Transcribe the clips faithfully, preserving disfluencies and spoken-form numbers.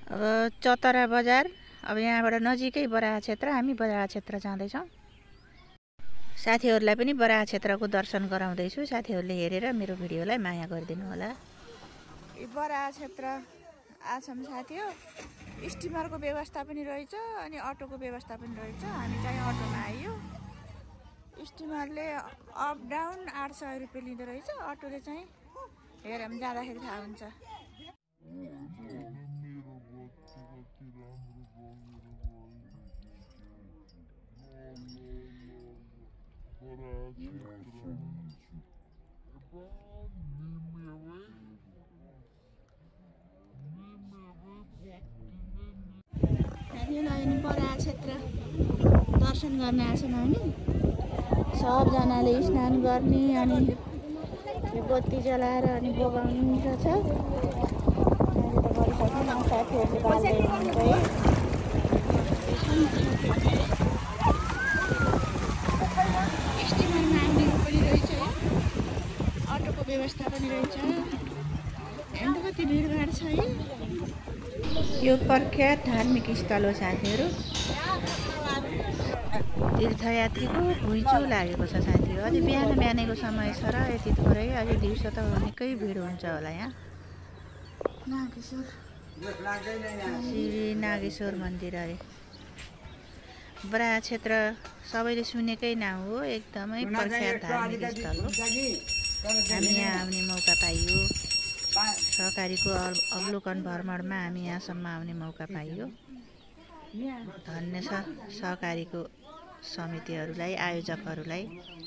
अब चतरा बजार, अब यहाँबाट नजिकै बराहा क्षेत्र, हामी बराहा क्षेत्र जाँदैछौँ। साथीहरूलाई पनि बराहा क्षेत्रको दर्शन गराउँदैछु। साथीहरूले हेरेर मेरो भिडियोलाई माया गरिदिनु होला। बराहा क्षेत्र आछौँ साथी हो। स्टिमरको व्यवस्था पनि रहेछ अनि अटोको व्यवस्था पनि रहेछ। हामी चाहिँ अटोमा आइयो। स्टिमरले अप डाउन आठ सय रुपियाँ लिँदो रहेछ। अटोले चाहिँ हेरौँ जाँदाखेरि थाहा हुन्छ। बराहा क्षेत्र दर्शन गर्न आछौँ हामी। सबजनाले स्नान गर्ने अनि यो बत्ती जलाएर अनि बगाउनु छ। साथीहरूले बाल्दै हुनुहुन्छ है। स्टिमरमा आउनेको पनि रहेछ, अटोको व्यवस्था पनि रहेछ। हेर्नु कति भिडभाड छ है। यो प्रख्यात धार्मिक स्थल हो साथीहरू। तीर्थयात्रीको घुइँचो लागेको छ साथी हो। अलि बिहान बिहानैको समय छ र यति थोरै, अलि दिउँसो त निकै भिड हुन्छ होला। यहाँ नागेश्वर श्री नागेश्वर मन्दिर अरे। बराहा क्षेत्र सबैले सुनेकै नाम हो, एकदमै प्रख्यात धार्मिक स्थल हो। हामी यहाँ आउने मौका पाइयो। सहकारीको अवलोकन भ्रमणमा हामी यहाँसम्म आउने मौका पाइयो। धन्य छ सहकारीको समितिहरूलाई, आयोजकहरूलाई।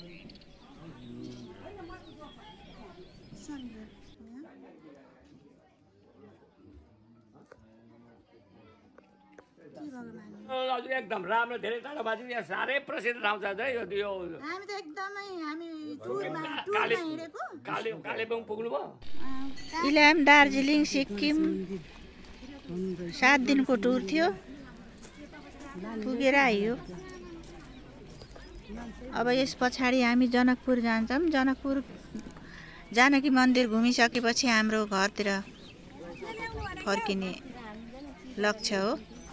एकदम राम्रो, धेरै टाढा बाजु यहाँ साह्रै प्रसिद्ध ठाउँ छ है यो। हामी त एकदमै हामी टुरमा टुरमा हिँडेको। काले कालेबुङ पुग्नु भयो। इलाम, दार्जिलिङ, सिक्किम सात दिनको टुर थियो, पुगेर आइयो। अब यस पछाडि हामी जनकपुर जान्छौँ। जनकपुर जानकी मन्दिर घुमिसकेपछि हाम्रो घरतिर फर्किने लक्ष्य हो।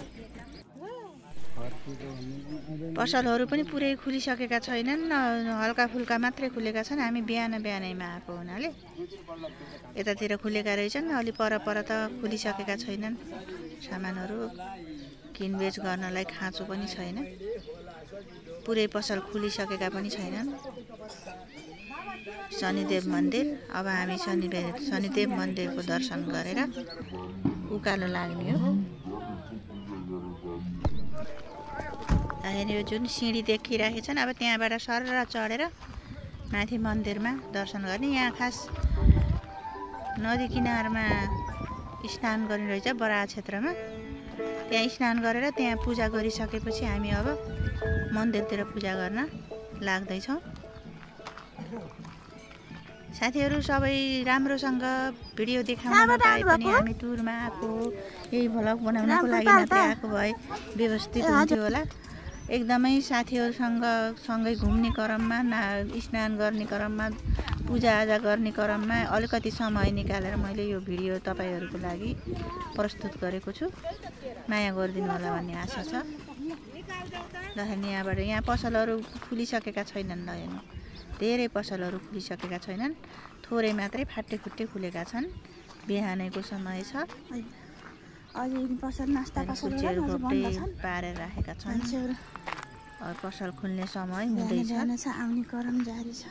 पसलहरू पनि पुरै खुलिसकेका छैनन्, हल्का फुल्का मात्रै खुलेका छन्। हामी बिहान बिहानैमा आएको हुनाले यतातिर खुलेका रहेछन्। अलि पर पर त खुलिसकेका छैनन्। सामानहरू किनबेच गर्नलाई खाँचो पनि छैन। पुरै पसल खुलिसकेका पनि छैनन्। शनिदेव मन्दिर, अब हामी शनिदेव शनिदेव मन्दिरको दर्शन गरेर उकालो लाग्ने हो। यो जुन सिँढी देखिरहेको छन्, अब त्यहाँबाट सरर चढेर माथि मन्दिरमा दर्शन गर्ने। यहाँ खास नदी किनारमा स्नान गर्ने रहेछ बराहा क्षेत्रमा। त्यहाँ स्नान गरेर त्यहाँ पूजा गरिसकेपछि हामी अब मन्दिरतिर पूजा गर्न लाग्दैछौँ। साथीहरू सबै राम्रोसँग भिडियो देखाउन नपाए पनि हामी टुरमा आएको, यही भ्लग बनाउनको लागि मात्रै आएको भए व्यवस्थित हुन्थ्यो होला। एकदमै साथीहरूसँग सँगै घुम्ने क्रममा, ना स्नान गर्ने क्रममा, पूजाआजा गर्ने क्रममा अलिकति समय निकालेर मैले यो भिडियो तपाईँहरूको लागि प्रस्तुत गरेको छु। माया गरिदिनु होला भन्ने आशा छ। ल यहाँबाट यहाँ पसलहरू खुलिसकेका छैनन्। ल हेर्नु, धेरै पसलहरू खुलिसकेका छैनन्, थोरै मात्रै फाटे खुट्टे खुलेका छन्। बिहानैको समय छ। अलि पसल नास्ता पसलहरू पारेर राखेका छन्। पसल खुल्ने समय हुँदैछ। आउने क्रम जारी छ।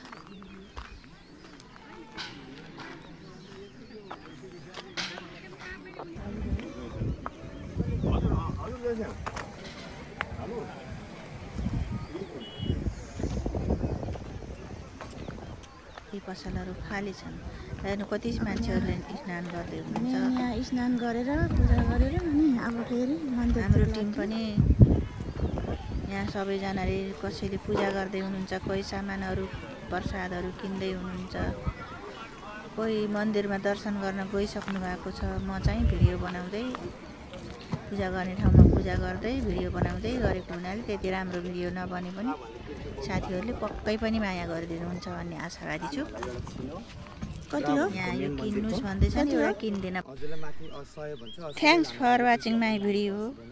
यी पसलहरू खाली छन्। हेर्नु कति मान्छेहरूले स्नान गर्दै हुनुहुन्छ। यहाँ स्नान गरेर पूजा गरेर अनि अब फेरि मन्दिर। हाम्रो टिम पनि यहाँ सबैजनाले कसैले पूजा गर्दै हुनुहुन्छ, कोही सामानहरू प्रसादहरू किन्दै हुनुहुन्छ, कोही मन्दिरमा दर्शन गर्न गइसक्नु भएको छ। म चाहिँ भिडियो बनाउँदै पूजा गर्ने ठाउँमा पूजा गर्दै भिडियो बनाउँदै गरेको हुनाले त्यति राम्रो भिडियो नबने पनि साथीहरूले पक्कै पनि माया गरिदिनुहुन्छ भन्ने आशावादी छु। कति हो यहाँ यो किन्नुहोस् भन्दैछ नि एउटा किन्दैन हजुरलाई माथि सहयोग भन्छ thanks for watching my video